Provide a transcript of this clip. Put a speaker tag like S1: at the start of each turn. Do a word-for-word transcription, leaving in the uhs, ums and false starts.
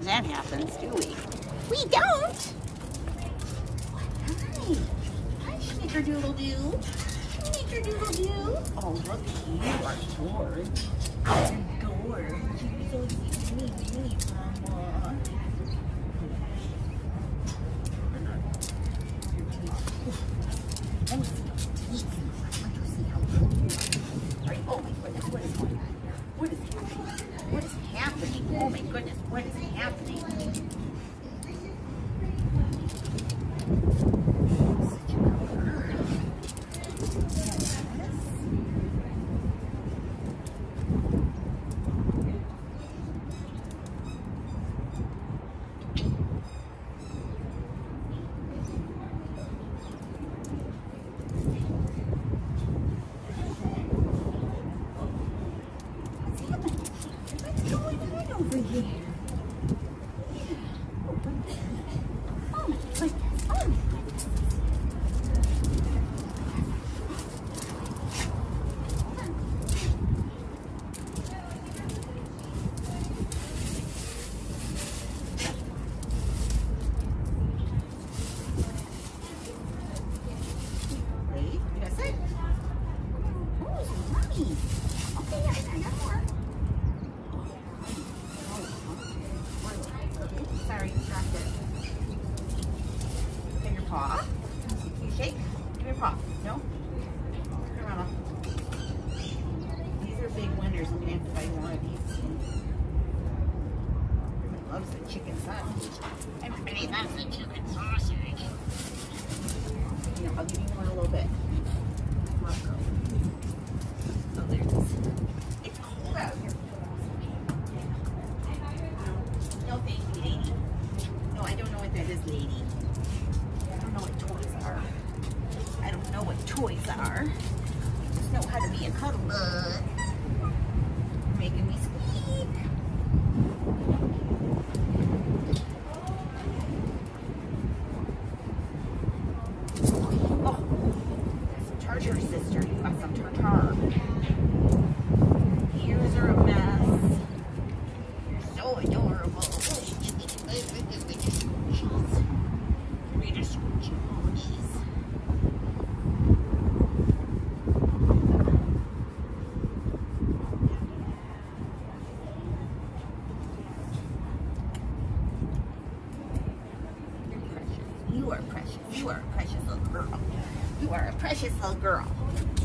S1: that happens, do we? We don't. Hi. Hi, Snickerdoodle-Doo. Snickerdoodle-Doo. Oh, look, you are gorgeous. You're gorgeous. You're so sweet, Mama. Let me see your teeth. I want to see how cool you are. Right? Oh my goodness, what is going on here? What is What is happening? Oh my goodness, what is happening? Such a good girl. Over here. Yeah. Oh my goodness. Oh my goodness. Wait, you got sick? Oh, it's mommy. Okay, yeah, I got more. Sorry, distracted. Give your paw. You shake. Give your paw. No? Turn around. These are big winners. I'm gonna have to buy more of these. Everyone loves the chicken sausage. Everybody loves the chicken sausage. You know, I'll give you one a little bit. Love girl. So there's. It's cold out here. No, thank you, lady. No, I don't know what that is, lady. I don't know what toys are. I don't know what toys are. I just know how to be a cuddle bug. You're making me squeak. Oh, that's some tartar, sister. You got some tartar. Ears are a mess. You're so adorable. You are precious. You are a precious little girl. You are a precious little girl.